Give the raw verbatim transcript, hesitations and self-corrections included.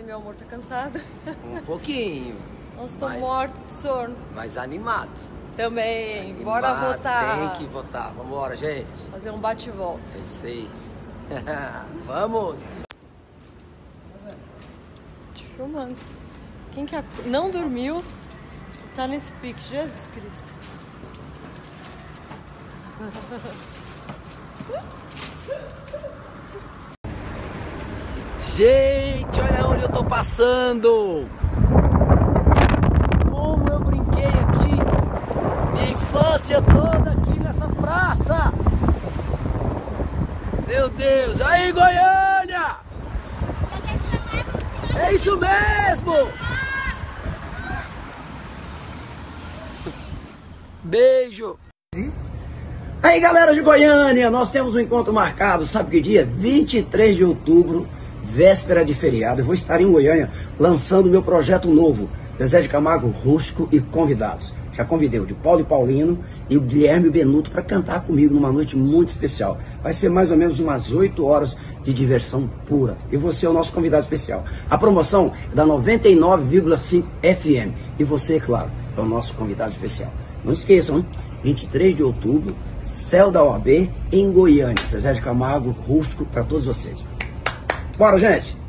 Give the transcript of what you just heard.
meu amor, tá cansado? Um pouquinho. Nossa, tô mas, morta de sono. Mas animado. Também. Animado, Bora votar. Tem que votar. Vambora, gente. Fazer um bate e volta. É isso aí. Vamos. Te filmando. Quem que não dormiu tá nesse pique. Jesus Cristo. Gente, olha onde eu tô passando. Como eu brinquei aqui. Minha infância toda aqui nessa praça. Meu Deus. Aí, Goiânia. É isso mesmo. Beijo. Aí, galera de Goiânia, nós temos um encontro marcado, sabe que dia? vinte e três de outubro, véspera de feriado. Eu vou estar em Goiânia lançando meu projeto novo, Zezé de Camargo Rústico e convidados. Já convidei o de Paulo e Paulino e o Guilherme Benuto para cantar comigo numa noite muito especial. Vai ser mais ou menos umas oito horas de diversão pura. E você é o nosso convidado especial. A promoção é da noventa e nove vírgula cinco F M. E você, claro, é o nosso convidado especial. Não esqueçam, hein? vinte e três de outubro, Céu da O A B, em Goiânia. Zezé de Camargo Rústico para todos vocês. Bora, gente!